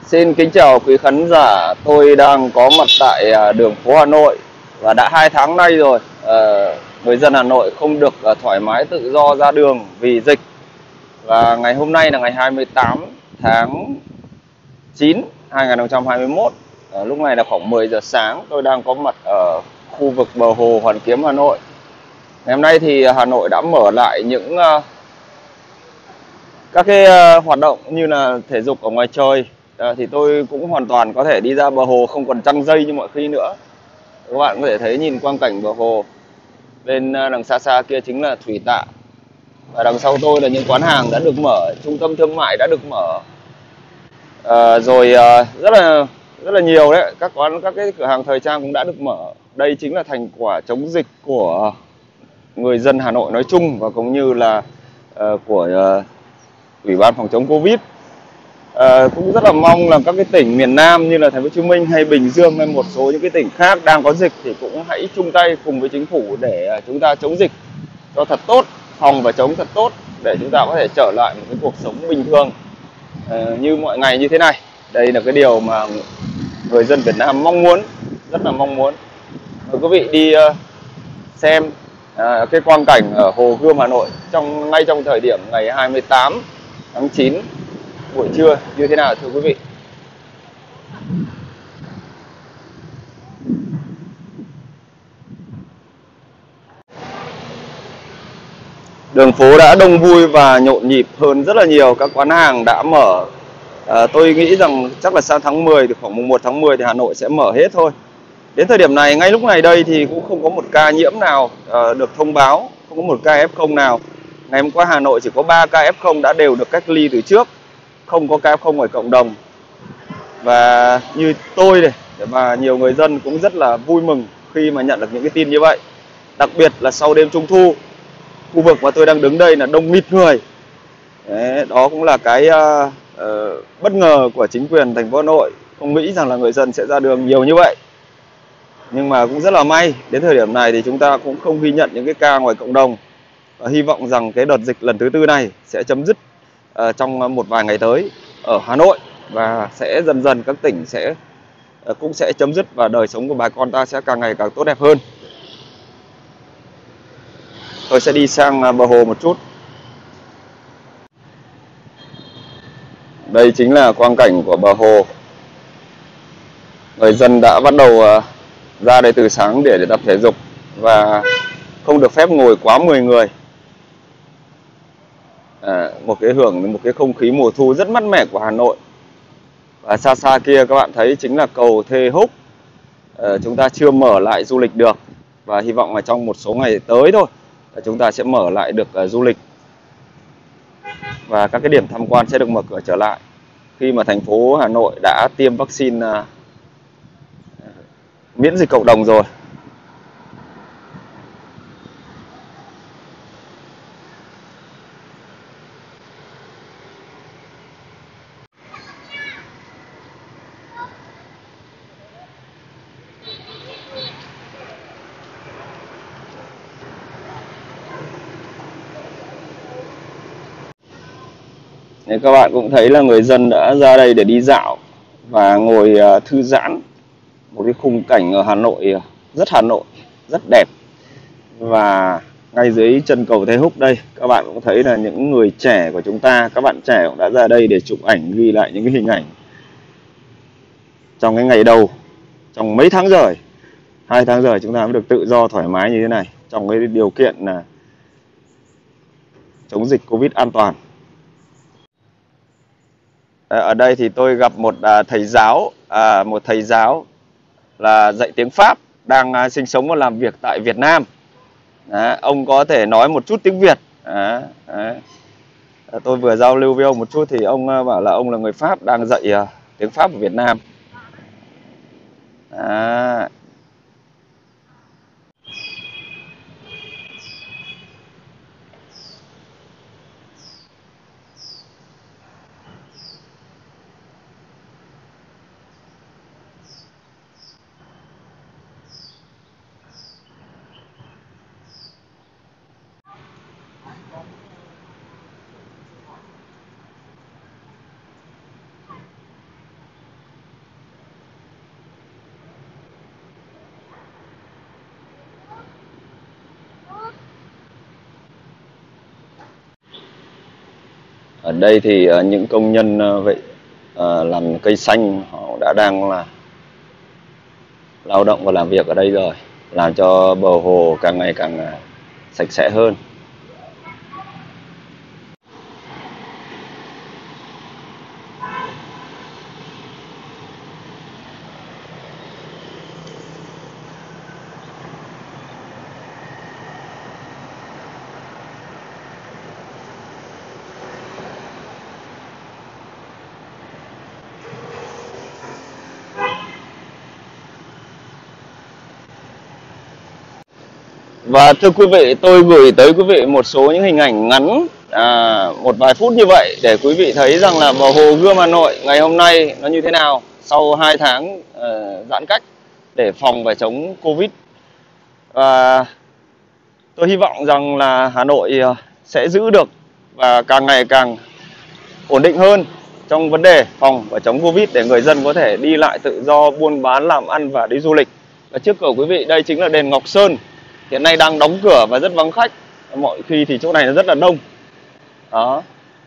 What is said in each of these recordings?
Xin kính chào quý khán giả, tôi đang có mặt tại đường phố Hà Nội và đã 2 tháng nay rồi. Người dân Hà Nội không được thoải mái tự do ra đường vì dịch. Và ngày hôm nay là ngày 28 tháng 9 2021. Lúc này là khoảng 10 giờ sáng, tôi đang có mặt ở khu vực bờ hồ Hoàn Kiếm, Hà Nội. Ngày hôm nay thì Hà Nội đã mở lại những các hoạt động như là thể dục ở ngoài trời. Thì tôi cũng hoàn toàn có thể đi ra bờ hồ không còn trăng dây như mọi khi nữa. Các bạn có thể thấy nhìn quang cảnh bờ hồ. Bên đằng xa xa kia chính là thủy tạ. Và đằng sau tôi là những quán hàng đã được mở, trung tâm thương mại đã được mở. Rất là nhiều đấy, các cái cửa hàng thời trang cũng đã được mở. Đây chính là thành quả chống dịch của người dân Hà Nội nói chung và cũng như là của Ủy ban phòng chống Covid. Cũng rất là mong là các cái tỉnh miền Nam như là Thành phố Hồ Chí Minh hay Bình Dương hay một số những cái tỉnh khác đang có dịch thì cũng hãy chung tay cùng với chính phủ để chúng ta chống dịch cho thật tốt, phòng và chống thật tốt để chúng ta có thể trở lại một cái cuộc sống bình thường như mọi ngày như thế này. Đây là cái điều mà người dân Việt Nam mong muốn, rất là mong muốn. Mời quý vị đi xem cái quang cảnh ở Hồ Gươm Hà Nội ngay trong thời điểm ngày 28 tháng 9 buổi trưa như thế nào thưa quý vị. Đường phố đã đông vui và nhộn nhịp hơn rất là nhiều, các quán hàng đã mở. Tôi nghĩ rằng chắc là sang tháng 10 thì khoảng mùng 1 tháng 10 thì Hà Nội sẽ mở hết thôi. Đến thời điểm này, ngay lúc này đây thì cũng không có một ca nhiễm nào được thông báo, không có một ca F0 nào. Ngày hôm qua Hà Nội chỉ có 3 ca F0 đã đều được cách ly từ trước, không có ca F0 ngoài cộng đồng. Và như tôi này và nhiều người dân cũng rất là vui mừng khi mà nhận được những cái tin như vậy. Đặc biệt là sau đêm Trung thu, khu vực mà tôi đang đứng đây là đông nghịt người. Đấy, đó cũng là cái bất ngờ của chính quyền thành phố Hà Nội, không nghĩ rằng là người dân sẽ ra đường nhiều như vậy. Nhưng mà cũng rất là may, đến thời điểm này thì chúng ta cũng không ghi nhận những cái ca ngoài cộng đồng. Và hy vọng rằng cái đợt dịch lần thứ tư này sẽ chấm dứt trong một vài ngày tới ở Hà Nội và sẽ dần dần các tỉnh cũng sẽ chấm dứt và đời sống của bà con ta sẽ càng ngày càng tốt đẹp hơn. Tôi sẽ đi sang bờ hồ một chút. Đây chính là quang cảnh của bờ hồ. Người dân đã bắt đầu ra đây từ sáng để tập thể dục và không được phép ngồi quá 10 người. Một cái không khí mùa thu rất mát mẻ của Hà Nội. Và xa xa kia các bạn thấy chính là cầu Thê Húc. Chúng ta chưa mở lại du lịch được và hy vọng là trong một số ngày tới thôi chúng ta sẽ mở lại được du lịch và các cái điểm tham quan sẽ được mở cửa trở lại khi mà thành phố Hà Nội đã tiêm vaccine miễn dịch cộng đồng rồi. Nên các bạn cũng thấy là người dân đã ra đây để đi dạo và ngồi thư giãn. Một cái khung cảnh ở Hà Nội, rất đẹp. Và ngay dưới chân cầu Thê Húc đây, các bạn cũng thấy là những người trẻ của chúng ta, các bạn trẻ cũng đã ra đây để chụp ảnh, ghi lại những cái hình ảnh trong cái ngày đầu, trong mấy tháng rồi, 2 tháng rồi chúng ta mới được tự do thoải mái như thế này, trong cái điều kiện là chống dịch Covid an toàn. Ở đây thì tôi gặp một thầy giáo là dạy tiếng Pháp đang sinh sống và làm việc tại Việt Nam. Ông có thể nói một chút tiếng Việt. Tôi vừa giao lưu với ông một chút thì ông bảo là ông là người Pháp đang dạy tiếng Pháp ở Việt Nam. Ở đây thì những công nhân làm cây xanh họ đã đang là lao động và làm việc ở đây rồi, làm cho bờ hồ càng ngày càng sạch sẽ hơn. Và thưa quý vị, tôi gửi tới quý vị một số những hình ảnh ngắn một vài phút như vậy để quý vị thấy rằng là bờ hồ Gươm Hà Nội ngày hôm nay nó như thế nào sau 2 tháng giãn cách để phòng và chống Covid. Và tôi hy vọng rằng là Hà Nội sẽ giữ được và càng ngày càng ổn định hơn trong vấn đề phòng và chống Covid để người dân có thể đi lại tự do, buôn bán, làm ăn và đi du lịch. Và trước cửa quý vị đây chính là đền Ngọc Sơn. Hiện nay đang đóng cửa và rất vắng khách. Mọi khi thì chỗ này nó rất là đông. Đó.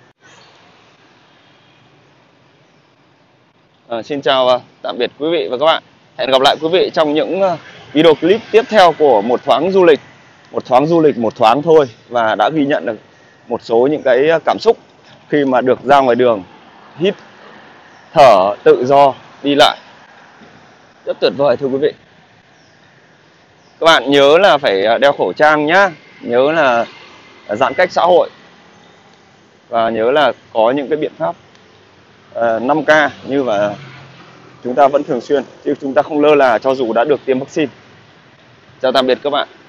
Xin chào tạm biệt quý vị và các bạn. Hẹn gặp lại quý vị trong những video clip tiếp theo của Một Thoáng Du Lịch. Một thoáng du lịch, một thoáng thôi, và đã ghi nhận được một số những cái cảm xúc khi mà được ra ngoài đường, hít thở tự do, đi lại. Rất tuyệt vời thưa quý vị. Các bạn nhớ là phải đeo khẩu trang nhá, nhớ là giãn cách xã hội, và nhớ là có những cái biện pháp 5K như mà chúng ta vẫn thường xuyên, chứ chúng ta không lơ là cho dù đã được tiêm vaccine. Chào tạm biệt các bạn.